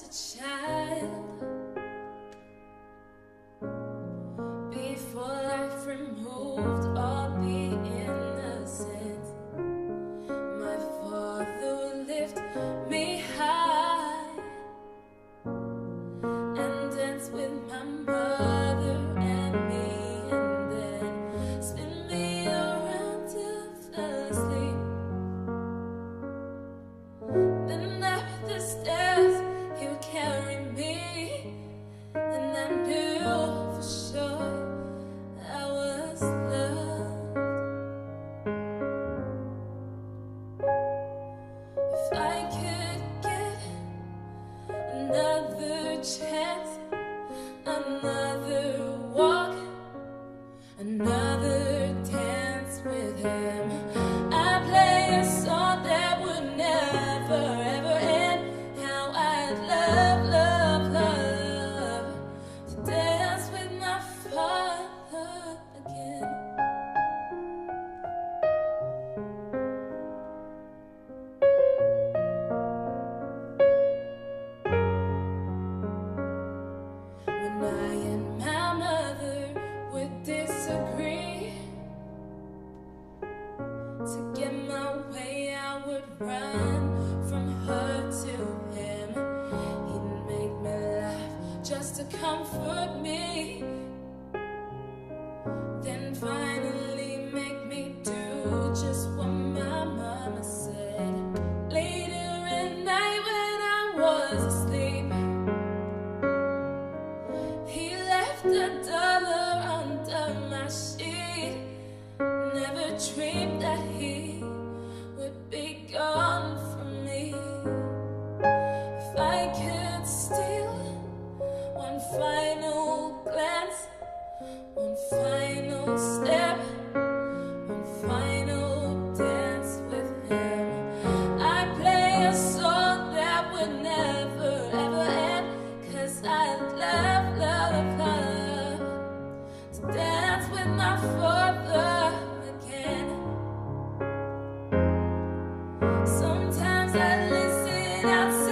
a child, before life removed all the innocence, my father would lift me high and dance with my mother and me, and then spin me around till I fell asleep. Then up the stairs he would carry me, and I knew for sure I was loved. If I could get another chance, another walk, another dance with him, I'd play a song that would never ever end. How I'd love, love, love to dance with my father again. When I and my mother would disagree, to get my way I would run from her to him. He'd make me laugh just to comfort me, then finally make me do just what my mama said. Later at night when I was asleep, he left $1 under my sheet. Never dreamed that he would be gone from me. If I could steal one final glance, one final step, one final dance with him, I'd play a song that would never ever end. 'Cause I'd love, love, love to dance with my father again. Sometimes I listen outside